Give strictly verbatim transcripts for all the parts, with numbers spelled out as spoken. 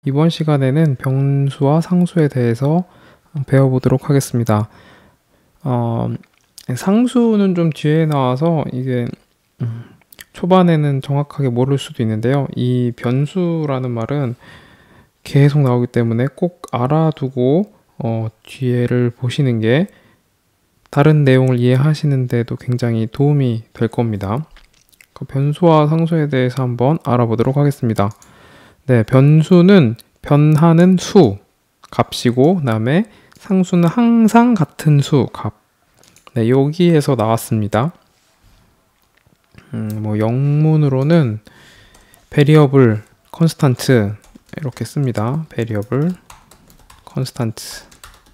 이번 시간에는 변수와 상수에 대해서 배워보도록 하겠습니다. 어, 상수는 좀 뒤에 나와서 이게 음, 초반에는 정확하게 모를 수도 있는데요. 이 변수라는 말은 계속 나오기 때문에 꼭 알아두고 어, 뒤에를 보시는 게 다른 내용을 이해하시는 데도 굉장히 도움이 될 겁니다. 그 변수와 상수에 대해서 한번 알아보도록 하겠습니다. 네, 변수는 변하는 수 값이고, 그다음에 상수는 항상 같은 수 값. 네, 여기에서 나왔습니다. 음, 뭐 영문으로는 variable, constant 이렇게 씁니다. variable, constant.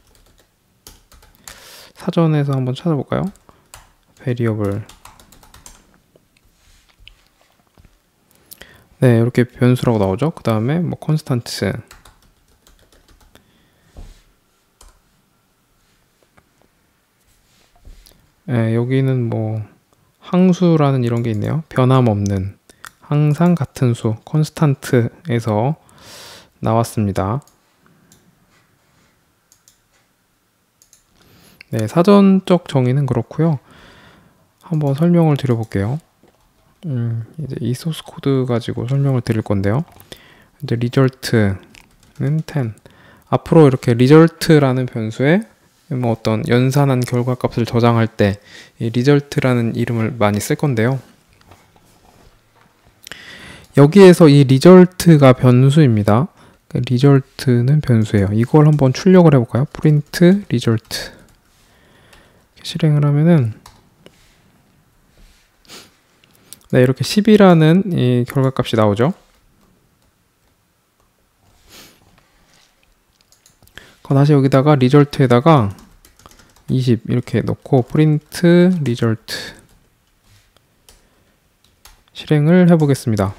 사전에서 한번 찾아볼까요? variable. 네, 이렇게 변수라고 나오죠. 그 다음에 뭐 constants. 네, 여기는 뭐 항수라는 이런 게 있네요. 변함없는, 항상 같은 수, constant에서 나왔습니다. 네, 사전적 정의는 그렇고요. 한번 설명을 드려볼게요. 음, 이제 이 소스 코드 가지고 설명을 드릴 건데요. 이제 result는 텐. 앞으로 이렇게 result라는 변수에 뭐 어떤 연산한 결과값을 저장할 때 이 result라는 이름을 많이 쓸 건데요. 여기에서 이 result가 변수입니다. result는 변수예요. 이걸 한번 출력을 해볼까요? print result. 실행을 하면은 네, 이렇게 십이라는 이 결과값이 나오죠. 다시 여기다가 result에다가 이십 이렇게 넣고 print result 실행을 해보겠습니다.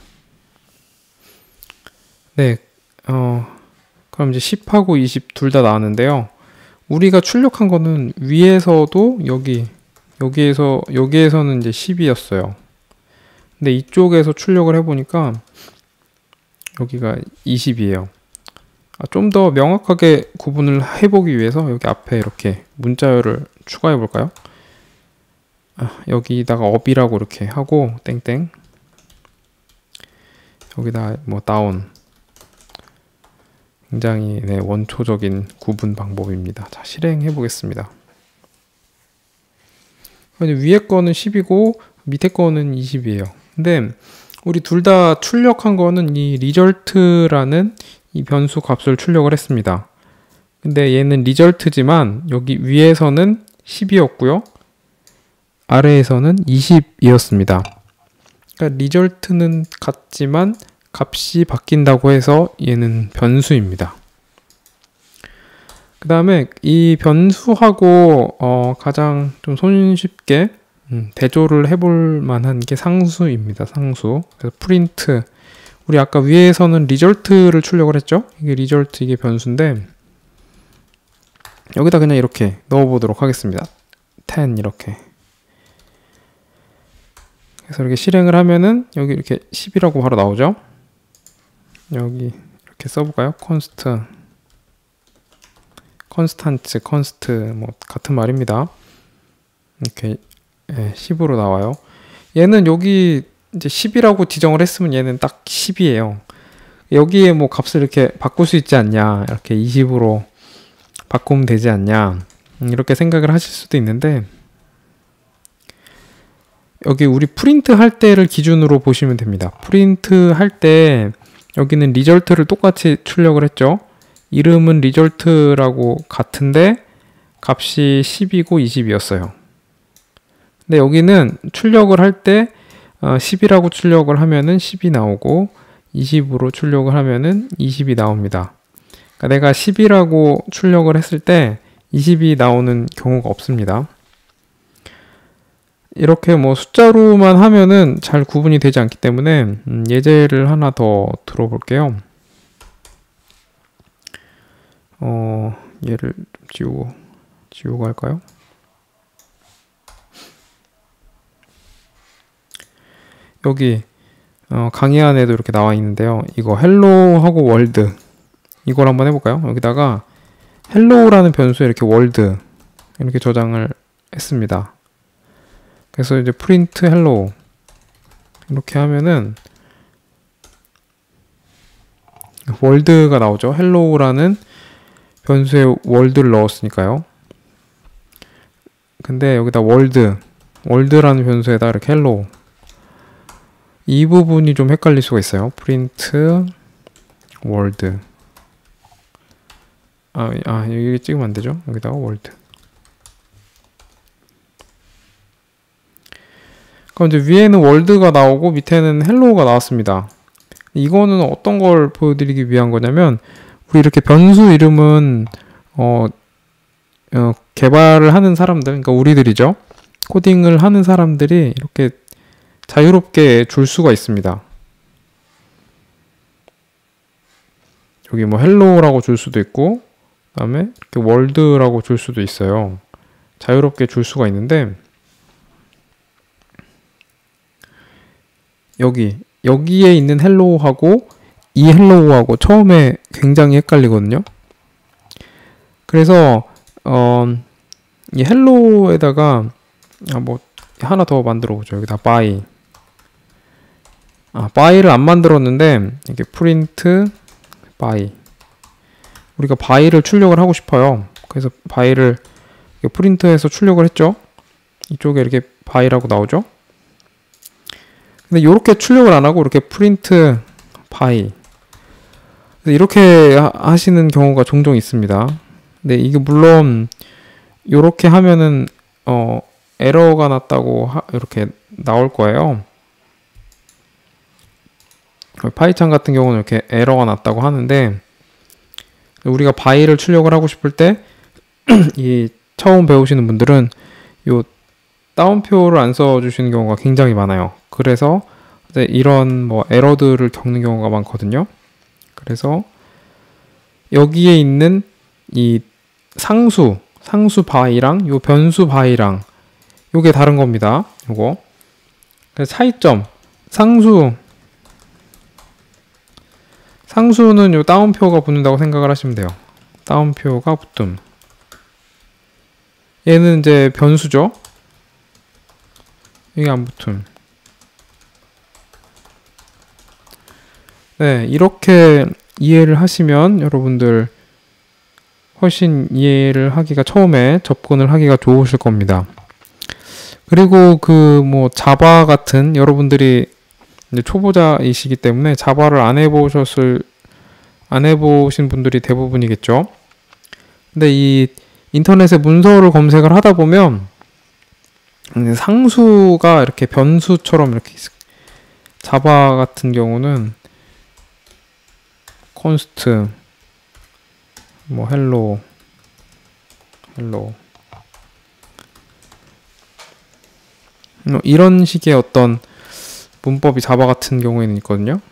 네, 어, 그럼 이제 십하고 이십 둘 다 나왔는데요. 우리가 출력한 거는 위에서도 여기, 여기에서, 여기에서는 이제 십이었어요. 근데 이쪽에서 출력을 해보니까 여기가 이십이에요. 아, 좀 더 명확하게 구분을 해보기 위해서 여기 앞에 이렇게 문자열을 추가해 볼까요? 아, 여기다가 업이라고 이렇게 하고 땡땡 여기다 뭐 다운. 굉장히 네, 원초적인 구분 방법입니다. 자, 실행해 보겠습니다. 위에 거는 십이고 밑에 거는 이십이에요. 근데 우리 둘 다 출력한 거는 이 result라는 이 변수 값을 출력을 했습니다. 근데 얘는 result지만 여기 위에서는 십이었고요. 아래에서는 이십이었습니다. 그러니까 result는 같지만 값이 바뀐다고 해서 얘는 변수입니다. 그 다음에 이 변수하고 어 가장 좀 손쉽게 음, 대조를 해볼 만한 게 상수입니다. 상수. 그래서 print. 우리 아까 위에서는 result를 출력을 했죠. 이게 result, 이게 변수인데 여기다 그냥 이렇게 넣어보도록 하겠습니다. 텐 이렇게. 그래서 이렇게 실행을 하면은 여기 이렇게 십이라고 바로 나오죠. 여기 이렇게 써볼까요? const, constant, const 뭐 같은 말입니다. 이렇게 예, 십으로 나와요. 얘는 여기 이제 십이라고 지정을 했으면 얘는 딱 십이에요. 여기에 뭐 값을 이렇게 바꿀 수 있지 않냐, 이렇게 이십으로 바꾸면 되지 않냐, 이렇게 생각을 하실 수도 있는데 여기 우리 프린트 할 때를 기준으로 보시면 됩니다. 프린트 할 때 여기는 result를 똑같이 출력을 했죠. 이름은 result라고 같은데 값이 십이고 이십이었어요. 근데 여기는 출력을 할 때 십이라고 출력을 하면은 십이 나오고 이십으로 출력을 하면은 이십이 나옵니다. 그러니까 내가 십이라고 출력을 했을 때 이십이 나오는 경우가 없습니다. 이렇게 뭐 숫자로만 하면은 잘 구분이 되지 않기 때문에 음, 예제를 하나 더 들어볼게요. 어, 얘를 좀 지우고 지우고 할까요? 여기 어, 강의 안에도 이렇게 나와 있는데요. 이거 헬로하고 월드 이걸 한번 해볼까요? 여기다가 hello라는 변수에 이렇게 월드 이렇게 저장을 했습니다. 그래서 이제 print hello 이렇게 하면은 월드가 나오죠. hello라는 변수에 월드를 넣었으니까요. 근데 여기다 월드 월드라는 변수에다 이렇게 hello 이 부분이 좀 헷갈릴 수가 있어요. print world 아, 아 여기 찍으면 안 되죠. 여기다가 world. 그럼 이제 위에는 world가 나오고 밑에는 hello가 나왔습니다. 이거는 어떤 걸 보여드리기 위한 거냐면 우리 이렇게 변수 이름은 어, 어 개발을 하는 사람들, 그러니까 우리들이죠. 코딩을 하는 사람들이 이렇게 자유롭게 줄 수가 있습니다. 여기 뭐 hello라고 줄 수도 있고 그 다음에 이렇게 world라고 줄 수도 있어요. 자유롭게 줄 수가 있는데 여기 여기에 있는 hello하고 이 hello하고 처음에 굉장히 헷갈리거든요. 그래서 어, 이 hello에다가 아, 뭐 하나 더 만들어 보죠. 여기다 by 아, by를 안 만들었는데 이렇게 print by 우리가 by를 출력을 하고 싶어요. 그래서 by를 프린트해서 출력을 했죠. 이쪽에 이렇게 by라고 나오죠. 근데 이렇게 출력을 안 하고 이렇게 print by 이렇게 하시는 경우가 종종 있습니다. 근데 이게 물론 이렇게 하면은 어, 에러가 났다고 하, 이렇게 나올 거예요. 파이썬 같은 경우는 이렇게 에러가 났다고 하는데 우리가 by를 출력을 하고 싶을 때 이 처음 배우시는 분들은 요 따옴표를 안 써주시는 경우가 굉장히 많아요. 그래서 이제 이런 뭐 에러들을 겪는 경우가 많거든요. 그래서 여기에 있는 이 상수 상수 by랑 요 변수 by랑 요게 다른 겁니다. 요거 그래서 차이점 상수 상수는 요 따옴표가 붙는다고 생각을 하시면 돼요. 따옴표가 붙음. 얘는 이제 변수죠. 이게 안 붙음. 네, 이렇게 이해를 하시면 여러분들 훨씬 이해를 하기가 처음에 접근을 하기가 좋으실 겁니다. 그리고 그 뭐 자바 같은 여러분들이 이제 초보자이시기 때문에 자바를 안 해보셨을 안 해보신 분들이 대부분이겠죠. 근데 이 인터넷에 문서를 검색을 하다 보면 상수가 이렇게 변수처럼 이렇게 자바 같은 경우는 const 뭐 hello hello 뭐 이런 식의 어떤 문법이 자바 같은 경우에는 있거든요.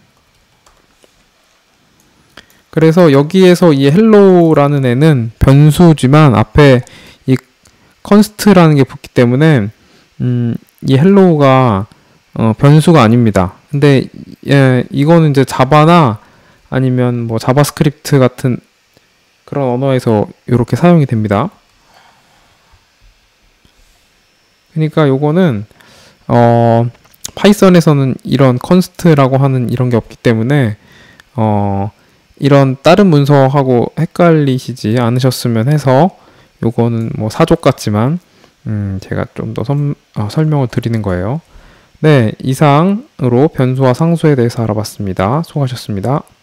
그래서 여기에서 이 hello라는 애는 변수지만 앞에 이 const라는 게 붙기 때문에 음, 이 hello가 어, 변수가 아닙니다. 근데 예, 이거는 이제 자바나 아니면 뭐 자바스크립트 같은 그런 언어에서 이렇게 사용이 됩니다. 그러니까 요거는 어, 파이썬에서는 이런 const라고 하는 이런 게 없기 때문에 어, 이런 다른 문서하고 헷갈리시지 않으셨으면 해서 요거는 뭐 사족 같지만 음, 제가 좀 더 어, 설명을 드리는 거예요. 네, 이상으로 변수와 상수에 대해서 알아봤습니다. 수고하셨습니다.